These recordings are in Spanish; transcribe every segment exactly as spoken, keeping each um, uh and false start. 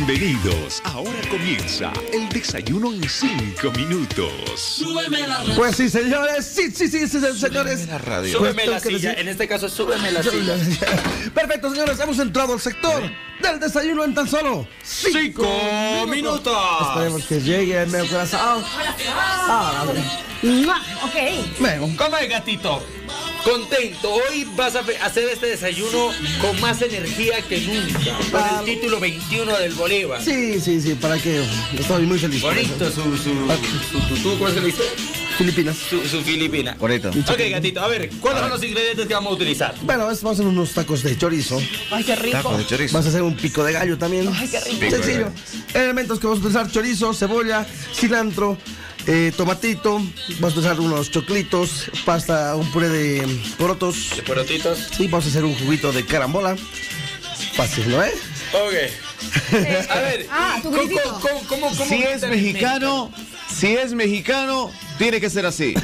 Bienvenidos. Ahora comienza el desayuno en cinco minutos. Pues sí, señores. Sí, sí, sí, sí, señores. La radio. Súbeme la silla. En este caso, súbeme la silla. Perfecto, señores. Hemos entrado al sector del desayuno en tan solo cinco minutos. Esperemos que llegue el medio corazón. Ah, ok. Bueno. ¿Cómo es, gatito? Contento. Hoy vas a hacer este desayuno con más energía que nunca. Por Ah, el título veintiuno del Bolívar. Sí, sí, sí. ¿Para qué? Estoy muy feliz. por Bonito eso. su, su, su, tutú, ¿cómo se le dice? Filipinas. Su, su filipina. Correcto. Ok, gatito, a ver, ¿cuáles son los ingredientes que vamos a utilizar? Bueno, vamos a hacer unos tacos de chorizo. Ay, qué rico. Tacos de chorizo. Vas a hacer un pico de gallo también. Ay, qué rico. Pico de Sencillo. Elementos que vamos a utilizar: chorizo, cebolla, cilantro, eh, tomatito. Vamos a usar unos choclitos, pasta, un puré de porotos. ¿De porotitos? Sí, vamos a hacer un juguito de carambola. Fácil, ¿no, eh? Ok. A ver, Ah, tu ¿cómo, gritito. cómo, cómo, cómo Si es mexicano, si es mexicano, tiene que ser así.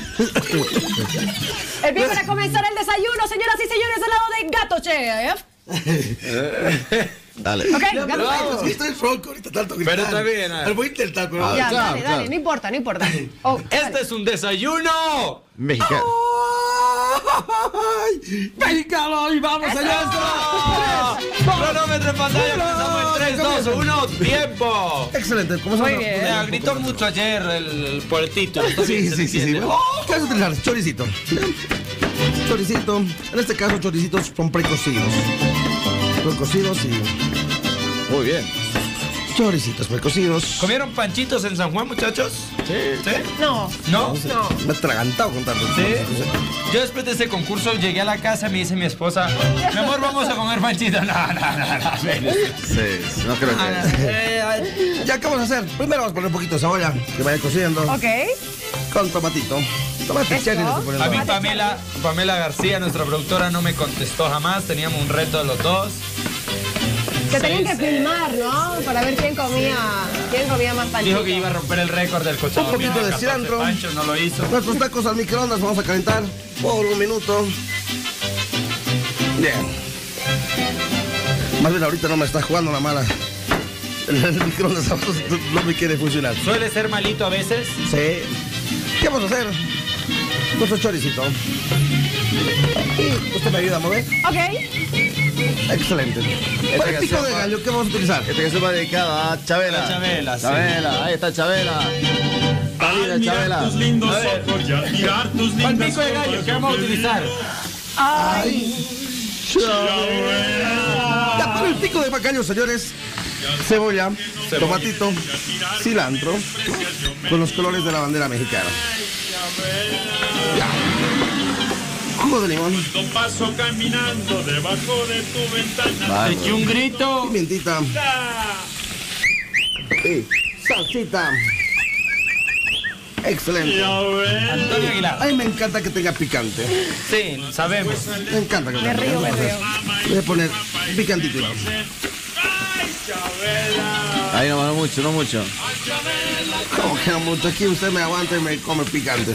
El pie para comenzar el desayuno, señoras y señores, al lado de Gato Chef. Dale. Ok, Ya, Gato pero, Chef. es que estoy fronco ahorita, tanto gritar. Pero está bien, a ver. Pero voy a intentar, pero... Ah, Ya, claro, dale, claro. dale, no importa, no importa. Oh, Este dale. es un desayuno. Mexicano. ¡Ay! ¡Mexicano! ¡Y vamos allá! Cronómetro en pantalla, comenzamos en tres, dos, uno, tiempo. Excelente, ¿cómo se Muy llama? bien. Me gritó mucho ayer el, por el título. Sí, sí, sí, sí. Oh, ¿Qué vas a utilizar? Choricito. Choricito. En este caso, choricitos son precocidos. Precocidos y... Muy bien. Choricitos precocidos. ¿Comieron panchitos en San Juan, muchachos? Sí. ¿Sí? No, ¿No? no. Me he atragantado con tanto. Sí. Yo después de ese concurso llegué a la casa y me dice mi esposa, mi amor, vamos a comer panchitos. No, no, no, no. Sí, no creo que. Eh, Ya, ¿qué vamos a hacer? Primero vamos a poner un poquito de cebolla, que vaya cociendo. Ok. Con tomatito. Tomate Eso. cherry le estoy poniendo. A mí Pamela, Pamela García, nuestra productora, no me contestó jamás. Teníamos un reto de los dos. Que tenían que Sí, sí. filmar, ¿no? Para ver quién comía, quién comía más panchito. Dijo que iba a romper el récord del cochado. Un poquito de cilantro. Pancho no lo hizo. Nuestros tacos al microondas vamos a calentar por un minuto. Bien. Más bien ahorita no me está jugando la mala. El microondas no me quiere funcionar. Suele ser malito a veces. Sí. ¿Qué vamos a hacer? Nuestro choricito. Y usted me ayuda a mover. Ok. Excelente. Para el pico canción de va- gallo, ¿qué vamos a utilizar? Esta canción va dedicada a Chabela. A Chabela, sí. Chabela, ahí está Chabela. Está linda Chabela. tus lindos A ver. ojos y al mirar tus Para el lindas pico de gallo, fotos, ¿qué vamos a yo utilizar? Ya, para el pico de bacallo, señores. Cebolla, tomatito, cilantro, con los colores de la bandera mexicana. Ya. Jugo de limón, cuando paso caminando debajo de tu ventana. Te eché un grito. pimientita y salsita. Excelente. Ya ves. Antonio Aguilar. A mí me encanta que tenga picante. Sí, sabemos. Me encanta que Me tenga río, me picante. río. Voy a poner picantito. Ay, Chabela. Ahí no, no mucho, no mucho. Como que no mucho. Aquí usted me aguanta y me come picante.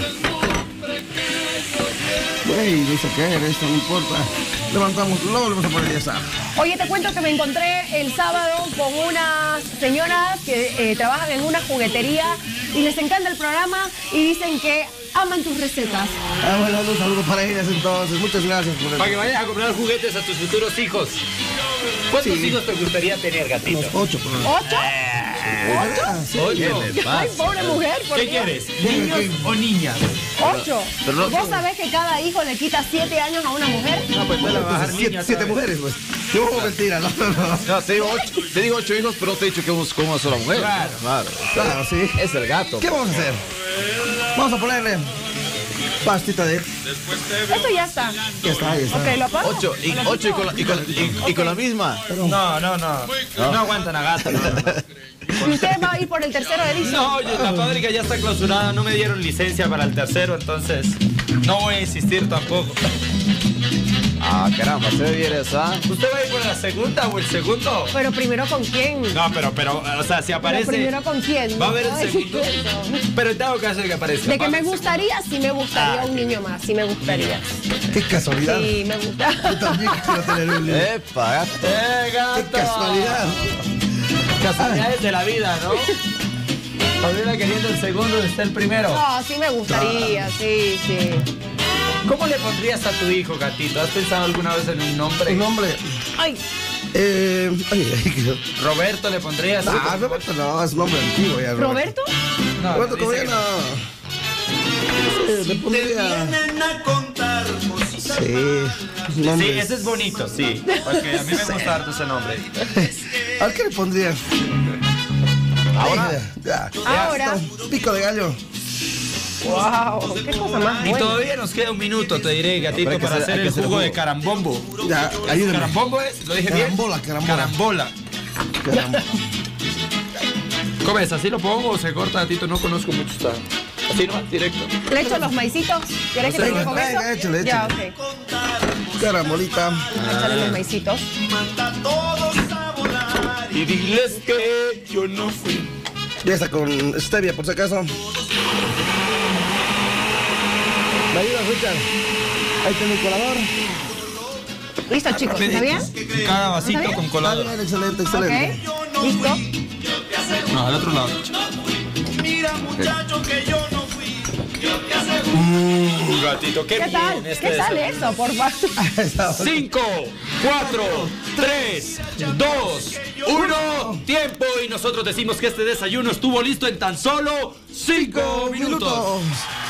Güey, dice que esto, no importa. Levantamos, luego le vamos a poner ya está. Oye, te cuento que me encontré el sábado con unas señoras que eh, trabajan en una juguetería y les encanta el programa y dicen que aman tus recetas. Ah, bueno, un saludo para ellas entonces. Muchas gracias por Para que el... vayas a comprar juguetes a tus futuros hijos. ¿Cuántos Sí. hijos te gustaría tener, gatito? Los ocho, por favor. ¿Ocho? Ah, sí. Ocho. ¿Qué le pasa? Ay, pobre mujer. ¿por ¿Qué Dios? quieres? ¿Niños o niñas? Ocho. pero no- ¿Vos sabés que cada hijo le quita siete años a una mujer? No, pues Bueno, a bajar entonces, siete, niñas. siete ¿sabes? mujeres, pues. No, mentira, no, no, no. No, te digo ocho, te digo ocho hijos, pero no te he dicho que vos con una sola mujer. Claro. Claro. Claro, sí. Es el gato. ¿Qué vamos a hacer? Vamos a ponerle pastita de... Esto ya está. Ya está, ahí está. Ok, ¿lo apago? Ocho, y, ¿O lo ocho y, quito? con la, y, con, y, y con la misma. No, no, no. No aguantan a gato. No, no. ¿Y usted va a ir por el tercero de Edison? No, oye, la fábrica ya está clausurada, no me dieron licencia para el tercero, entonces no voy a insistir tampoco. Ah, caramba, se ve bien eso, ¿ah? ¿Usted va a ir por la segunda o el segundo? Pero primero con quién. No, pero, pero, o sea, si Pero aparece... primero con quién. ¿Va a haber el Ay, segundo? eso. Pero en dado caso de que aparezca. De que ¿va a me haber gustaría, sí me gustaría Ah, un niño más, sí me gustaría. Qué casualidad. Sí, me gusta. Yo también quiero tener un niño. Epa, gato. segundo? ¡Eh, Qué gato! casualidad. Casualidades de la vida, ¿no? Fabiola queriendo el segundo donde está el primero. No, sí me gustaría, sí, sí. ¿Cómo le pondrías a tu hijo, gatito? ¿Has pensado alguna vez en un nombre? Un nombre. Ay, Eh, ay, ay, ¿Roberto le pondrías? ah, Roberto no, es un nombre antiguo ya. ¿Roberto? No, Roberto dice Cobain que- no. Sí, le pondría. Sí, Sí, nombre. ese es bonito, sí. Porque a mí me gusta harto ese nombre. ¿A qué le pondría? Ahora. Ya. Ahora. Pico de gallo. Wow, qué cosa más Y buena. todavía nos queda un minuto, te diré, gatito, Pero hay que para hacer- hacer hay que el hacer jugo el de jugo. carambombo. Ya, ayúdame. ¿Carambombo es? ¿Lo dije bien? Carambola, carambola. Carambola. Caramba. ¿Cómo es? ¿Así lo pongo o se corta, gatito? No conozco mucho esta. Así no, directo. ¿Le echo los maicitos? ¿Quieres que te Venga, diga con venga, eso? échale, Ya, échale. ok. Carambolita. Échale los maicitos. Y diles que yo no fui. Ya está con stevia, por si acaso. ¿Me ayudas, Richard? Ahí está mi colador. Listo, chicos, ¿está bien? Cada vasito ¿Está bien? con Está colado. bien, excelente, excelente. Ok, listo. No, al otro lado. Uh, gatito, qué, ¿Qué bien tal? este ¿Qué tal desayuno. eso, por favor? cinco, cuatro, tres, dos, uno, tiempo. Y nosotros decimos que este desayuno estuvo listo en tan solo cinco minutos. minutos.